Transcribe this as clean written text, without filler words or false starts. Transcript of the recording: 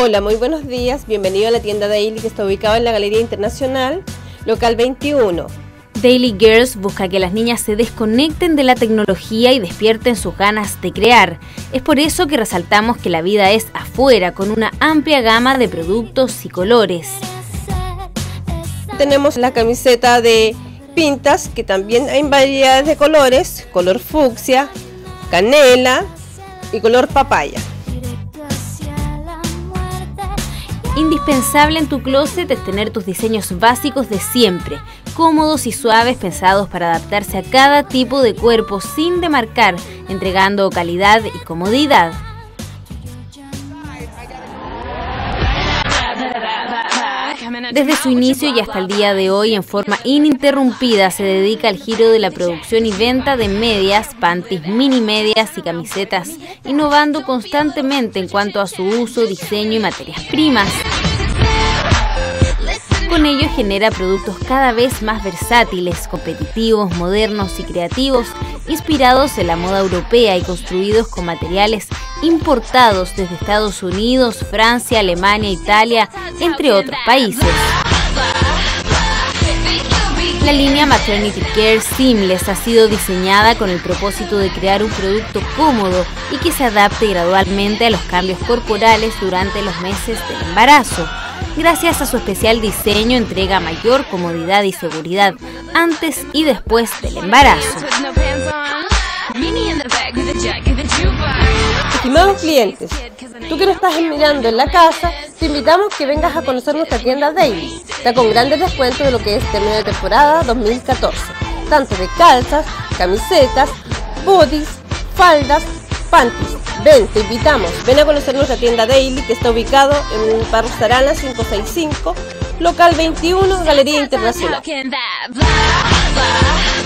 Hola, muy buenos días, bienvenido a la tienda Daily que está ubicada en la Galería Internacional, local 21. Daily Girls busca que las niñas se desconecten de la tecnología y despierten sus ganas de crear. Es por eso que resaltamos que la vida es afuera, con una amplia gama de productos y colores. Tenemos la camiseta de pintas, que también hay variedades de colores, color fucsia, canela y color papaya. Indispensable en tu closet es tener tus diseños básicos de siempre, cómodos y suaves, pensados para adaptarse a cada tipo de cuerpo sin demarcar, entregando calidad y comodidad. Desde su inicio y hasta el día de hoy, en forma ininterrumpida, se dedica al giro de la producción y venta de medias, panties, mini medias y camisetas, innovando constantemente en cuanto a su uso, diseño y materias primas. Con ello genera productos cada vez más versátiles, competitivos, modernos y creativos, inspirados en la moda europea y construidos con materiales importados desde Estados Unidos, Francia, Alemania, Italia, entre otros países. La línea Maternity Care Seamless ha sido diseñada con el propósito de crear un producto cómodo y que se adapte gradualmente a los cambios corporales durante los meses del embarazo. Gracias a su especial diseño, entrega mayor comodidad y seguridad antes y después del embarazo. Estimados clientes, tú que nos estás mirando en la casa, te invitamos que vengas a conocer nuestra tienda Daily. Está con grandes descuentos de lo que es término de temporada 2014, tanto de calzas, camisetas, bodys, faldas, panties. Ven, te invitamos, ven a conocer nuestra tienda Daily que está ubicado en Barros Arana 565, local 21, Galería Internacional.